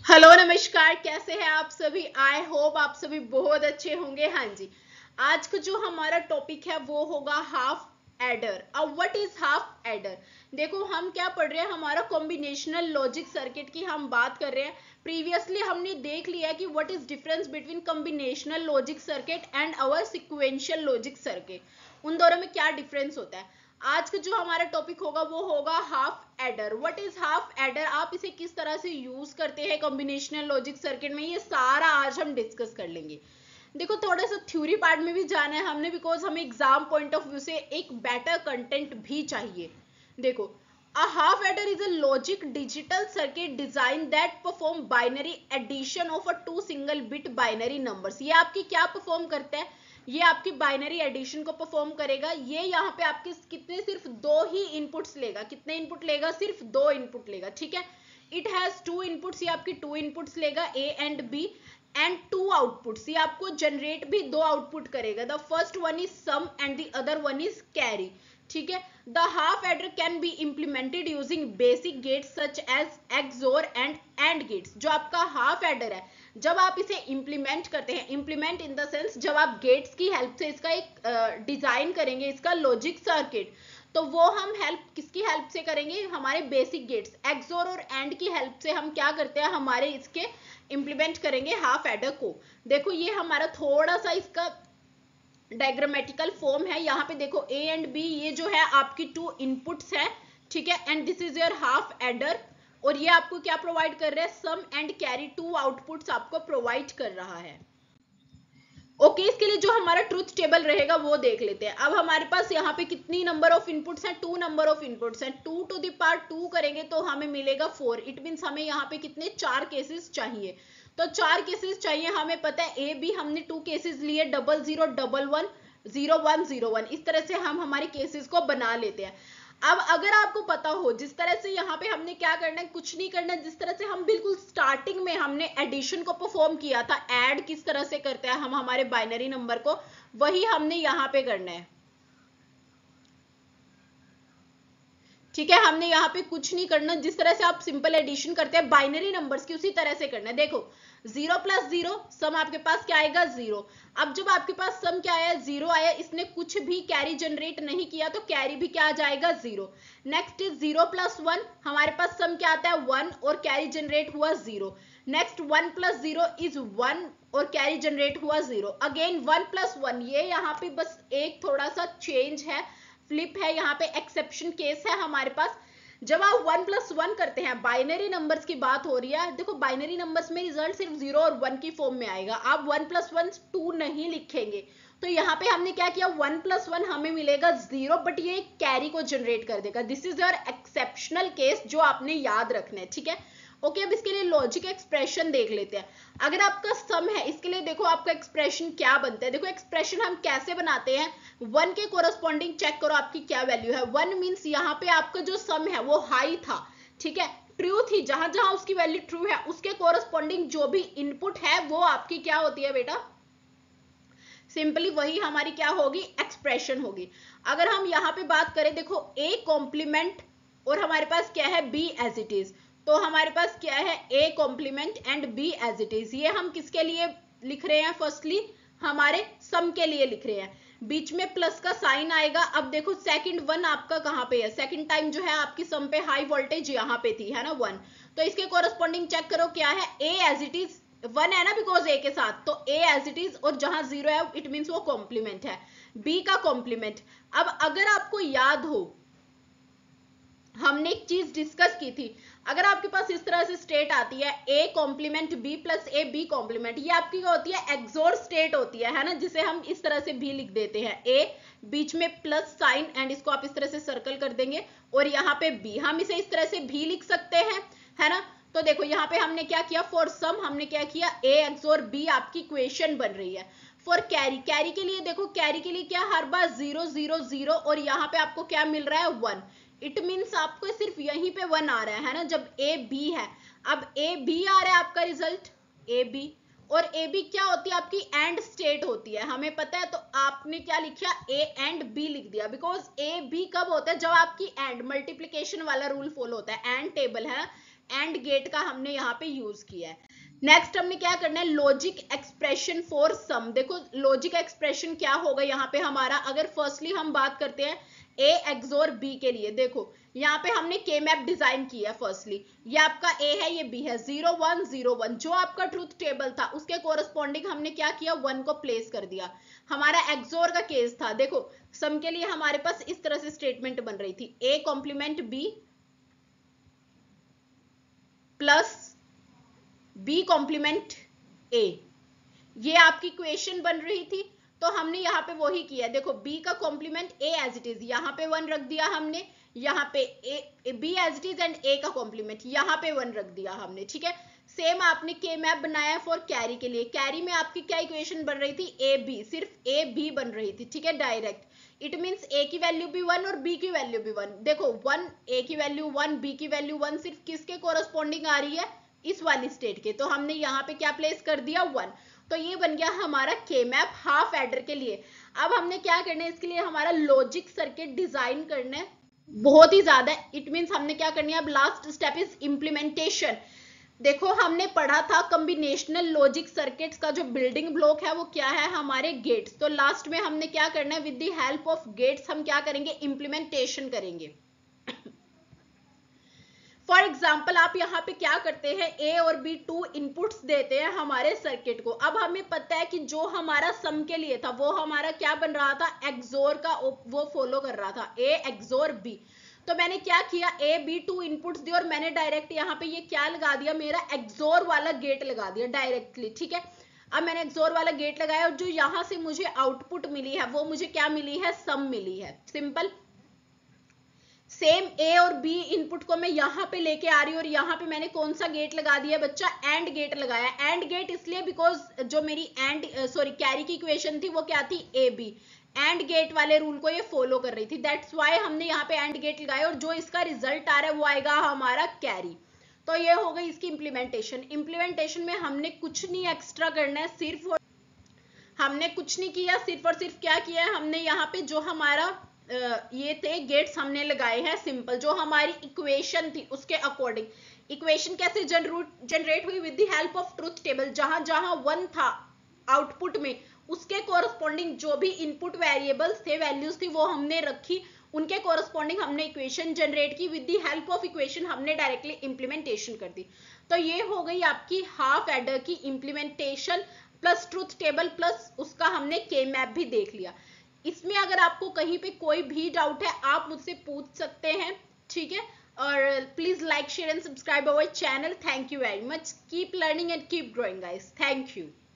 Hello नमस्कार, कैसे हैं आप सभी। आई होप आप सभी बहुत अच्छे होंगे। हाँ जी, आज का जो हमारा टॉपिक है वो होगा हाफ एडर। अब व्हाट इज हाफ एडर। देखो हम क्या पढ़ रहे हैं, हमारा कॉम्बिनेशनल लॉजिक सर्किट की हम बात कर रहे हैं। प्रीवियसली हमने देख लिया कि what is difference between combinational logic circuit and our sequential logic circuit, उन दोनों में क्या डिफरेंस होता है। आज का जो हमारा टॉपिक होगा वो होगा half adder. What is half adder, आप इसे किस तरह से यूज करते हैं कॉम्बिनेशनल लॉजिक सर्किट में, ये सारा आज हम डिस्कस कर लेंगे। देखो थोड़ा सा थ्योरी पार्ट में भी जाना है हमने, बिकॉज हमें एग्जाम पॉइंट ऑफ व्यू से एक बेटर कंटेंट भी चाहिए। देखो a half adder is a logic digital circuit design that perform binary addition of a two single bit binary numbers। ये आपकी क्या परफॉर्म करता है, ये आपकी बाइनरी एडिशन को परफॉर्म करेगा। ये यहाँ पे आपके कितने, सिर्फ दो ही इनपुट्स लेगा। कितने इनपुट लेगा, सिर्फ दो इनपुट लेगा। ठीक है, इट हैज टू इनपुट्स, ये आपकी टू इनपुट्स लेगा A and B, and two outputs, ये आपको जनरेट भी दो आउटपुट करेगा। The first one is sum and the other one is carry. ठीक है, the half adder can be implemented using basic gates such as XOR and AND gates. जो आपका half adder है, जब आप इसे इंप्लीमेंट करते हैं, इंप्लीमेंट इन द सेंस जब आप गेट्स की हेल्प से इसका एक डिजाइन करेंगे, इसका लॉजिक सर्किट, तो वो हम हेल्प किसकी हेल्प से करेंगे, हमारे बेसिक गेट्स एक्सोर और एंड की हेल्प से हम क्या करते हैं, हमारे इसके इंप्लीमेंट करेंगे हाफ एडर को। देखो ये हमारा थोड़ा सा इसका डायग्रामेटिकल फॉर्म है। यहाँ पे देखो ए एंड बी, ये जो है आपकी टू इनपुट्स है। ठीक है, and this is your half adder, और ये आपको क्या प्रोवाइड कर रहा है, sum and carry, two outputs आपको प्रोवाइड कर रहा है। ओके, इसके लिए जो हमारा ट्रुथ टेबल रहेगा वो देख लेते हैं। अब हमारे पास यहाँ पे कितनी नंबर ऑफ इनपुट्स हैं, टू नंबर ऑफ इनपुट्स हैं। Two to the power two करेंगे तो हमें मिलेगा 4। इट मीन्स हमें यहाँ पे कितने, 4 केसेस चाहिए। तो 4 केसेस चाहिए, हमें पता है ए बी हमने 2 केसेस लिए, 0011 0101। इस तरह से हम हमारे केसेस को बना लेते हैं। अब अगर आपको पता हो जिस तरह से यहाँ पे हमने क्या करना है, कुछ नहीं करना, जिस तरह से हम बिल्कुल स्टार्टिंग में हमने एडिशन को परफॉर्म किया था, ऐड किस तरह से करते हैं हम हमारे बाइनरी नंबर को, वही हमने यहाँ पे करना है। ठीक है, हमने यहाँ पे कुछ नहीं करना, जिस तरह से आप सिंपल एडिशन करते हैं बाइनरी नंबर्स की, उसी तरह से करना है। देखो 0 + 0 सम आपके पास क्या आएगा, 0। अब जब आपके पास सम क्या आया, 0 आया, इसने कुछ भी कैरी जनरेट नहीं किया, तो कैरी भी क्या आ जाएगा, 0। नेक्स्ट इज 0 + 1, हमारे पास सम क्या आता है, 1, और कैरी जनरेट हुआ 0। नेक्स्ट 1 + 0 इज 1, और कैरी जनरेट हुआ 0। अगेन 1 + 1, ये यहाँ पे बस एक थोड़ा सा चेंज है, फ्लिप है, यहाँ पे एक्सेप्शन केस है हमारे पास। जब आप 1 + 1 करते हैं, बाइनरी नंबर्स की बात हो रही है, देखो बाइनरी नंबर्स में रिजल्ट सिर्फ 0 और 1 की फॉर्म में आएगा। आप 1 + 1 2 नहीं लिखेंगे। तो यहाँ पे हमने क्या किया, 1 + 1 हमें मिलेगा 0, बट ये कैरी को जनरेट कर देगा। This is your exceptional case जो आपने याद रखना है। ठीक है, ओके, अब इसके लिए लॉजिक एक्सप्रेशन देख लेते हैं। अगर आपका सम है, इसके लिए देखो आपका एक्सप्रेशन क्या बनता है। देखो एक्सप्रेशन हम कैसे बनाते हैं, 1 के कोरस्पॉन्डिंग चेक करो आपकी क्या वैल्यू है। 1 मीन्स यहाँ पे आपका जो सम है वो हाई था। ठीक है, ट्रू थी, जहां जहां उसकी वैल्यू ट्रू है उसके कोरस्पॉन्डिंग जो भी इनपुट है वो आपकी क्या होती है बेटा, सिंपली वही हमारी क्या होगी, एक्सप्रेशन होगी। अगर हम यहाँ पे बात करें, देखो ए कॉम्प्लीमेंट और हमारे पास क्या है, बी एज इट इज। तो हमारे पास क्या है, A complement and B as it is. ये हम किसके लिए लिख रहे हैं, फर्स्टली हमारे सम के लिए लिख रहे हैं। बीच में प्लस का साइन आएगा। अब देखो सेकंड 1 आपका कहाँ पे है, सेकंड टाइम जो है आपकी सम पे हाई वोल्टेज यहाँ पे थी, है ना 1। तो इसके कोरस्पॉन्डिंग चेक करो क्या है, ए एज इट इज 1 है ना, बिकॉज ए के साथ, तो ए एज इट इज, और जहां 0 है इट मीन्स वो कॉम्प्लीमेंट है, बी का कॉम्प्लीमेंट। अब अगर आपको याद हो, हमने एक चीज डिस्कस की थी, अगर आपके पास इस तरह से स्टेट आती है A complement B plus A B complement, ये आपकी क्या होती है, एक्सोर स्टेट होती है ना, जिसे हम इस तरह से भी लिख देते हैं, ए बीच में प्लस साइन, एंड इसको आप इस तरह से सर्कल कर देंगे, और यहाँ पे बी, हम इसे इस तरह से भी लिख सकते हैं, है ना। तो देखो यहाँ पे हमने क्या किया, फॉर सम हमने क्या किया, ए एक्सोर बी आपकी इक्वेशन बन रही है। फॉर कैरी, कैरी के लिए देखो, कैरी के लिए क्या, हर बार 0 0 0, और यहाँ पे आपको क्या मिल रहा है, 1। इट मीन्स आपको सिर्फ यहीं पे 1 आ रहा है ना, जब ए बी है। अब ए बी आ रहा है आपका रिजल्ट, ए बी, और ए बी क्या होती है आपकी, एंड स्टेट होती है, हमें पता है। तो आपने क्या लिखा, ए एंड बी लिख दिया, बिकॉज ए बी कब होता है, जब आपकी एंड मल्टीप्लीकेशन वाला रूल फॉलो होता है, एंड टेबल है, एंड गेट का हमने यहाँ पे यूज किया है। नेक्स्ट हमने क्या करना है, लॉजिक एक्सप्रेशन फॉर सम। देखो लॉजिक एक्सप्रेशन क्या होगा यहाँ पे हमारा, अगर फर्स्टली हम बात करते हैं ए एक्सोर बी के लिए, देखो यहाँ पे हमने के मैप डिजाइन किया है। फर्स्टली ये आपका ए है, ये बी है, 0 1 0 1 जो आपका ट्रूथ टेबल था उसके कोरस्पॉन्डिंग हमने क्या किया, 1 को प्लेस कर दिया। हमारा एक्सोर का केस था, देखो सम के लिए हमारे पास इस तरह से स्टेटमेंट बन रही थी, A complement B plus B complement A, ये आपकी इक्वेशन बन रही थी। तो हमने यहाँ पे वही किया, देखो b का complement a as it is, यहाँ पे 1 रख दिया हमने, यहाँ पे b as it is and a का कॉम्प्लीमेंट यहाँ पे 1 रख दिया हमने, ठीक है। सेम आपने के मैप बनाया फॉर कैरी के लिए, कैरी में आपकी क्या इक्वेशन बन रही थी, ए बी, सिर्फ ए बी बन रही थी, ठीक है, डायरेक्ट। इट मीन्स a की वैल्यू भी 1 और b की वैल्यू भी 1। देखो 1 a की वैल्यू 1 b की वैल्यू 1 सिर्फ किसके कोरस्पॉन्डिंग आ रही है, इस वाली स्टेट के, तो हमने यहाँ पे क्या प्लेस कर दिया, 1। तो ये बन गया हमारा के मैप हाफ एडर के लिए। अब हमने क्या करना है, इसके लिए हमारा लॉजिक सर्किट डिजाइन करना है, बहुत ही ज्यादा। इट मींस हमने क्या करनी है, अब लास्ट स्टेप इज इम्प्लीमेंटेशन। देखो हमने पढ़ा था कॉम्बिनेशनल लॉजिक सर्किट्स का जो बिल्डिंग ब्लॉक है वो क्या है, हमारे गेट्स। तो लास्ट में हमने क्या करना है, with the help of gates हम क्या करेंगे, इम्प्लीमेंटेशन करेंगे। फॉर एग्जाम्पल आप यहाँ पे क्या करते हैं, ए और बी 2 इनपुट्स देते हैं हमारे सर्किट को। अब हमें पता है कि जो हमारा सम के लिए था वो हमारा क्या बन रहा था, एक्सोर का वो फॉलो कर रहा था, ए एक्सोर बी। तो मैंने क्या किया, ए बी 2 इनपुट्स दिए और मैंने डायरेक्ट यहाँ पे ये क्या लगा दिया, मेरा एक्सोर वाला गेट लगा दिया डायरेक्टली, ठीक है। अब मैंने एक्सोर वाला गेट लगाया और जो यहाँ से मुझे आउटपुट मिली है वो मुझे क्या मिली है, सम मिली है, सिंपल। सेम ए और बी इनपुट को मैं यहाँ पे लेके आ रही हूँ और यहाँ पे मैंने कौन सा गेट लगा दिया बच्चा, एंड गेट लगाया। एंड गेट इसलिए बिकॉज जो मेरी कैरी की इक्वेशन थी वो क्या थी, ए बी, एंड गेट वाले रूल को ये फॉलो कर रही थी, दैट्स वाई हमने यहाँ पे एंड गेट लगाया और जो इसका रिजल्ट आ रहा है वो आएगा हमारा कैरी। तो ये हो गई इसकी इम्प्लीमेंटेशन। इम्प्लीमेंटेशन में हमने कुछ नहीं एक्स्ट्रा करना है, सिर्फ हमने कुछ नहीं किया, सिर्फ और सिर्फ क्या किया है, हमने यहाँ पे जो हमारा ये थे गेट्स हमने लगाए हैं, सिंपल। जो हमारी इक्वेशन थी उसके अकॉर्डिंग, इक्वेशन कैसे जनरेट हुई, with the help of truth table. जहां जहां 1 था आउटपुट में उसके कोरस्पॉन्डिंग जो भी इनपुट वेरिएबल्स थे, वैल्यूज थी, वो हमने रखी, उनके कोरस्पॉन्डिंग हमने इक्वेशन जनरेट की, with the help of equation हमने डायरेक्टली इंप्लीमेंटेशन कर दी। तो ये हो गई आपकी हाफ एडर की implementation plus truth table plus उसका हमने के मैप भी देख लिया। इसमें अगर आपको कहीं पे कोई भी डाउट है आप मुझसे पूछ सकते हैं, ठीक है। और please like share and subscribe our channel. Thank you very much, keep learning and keep growing guys, thank you.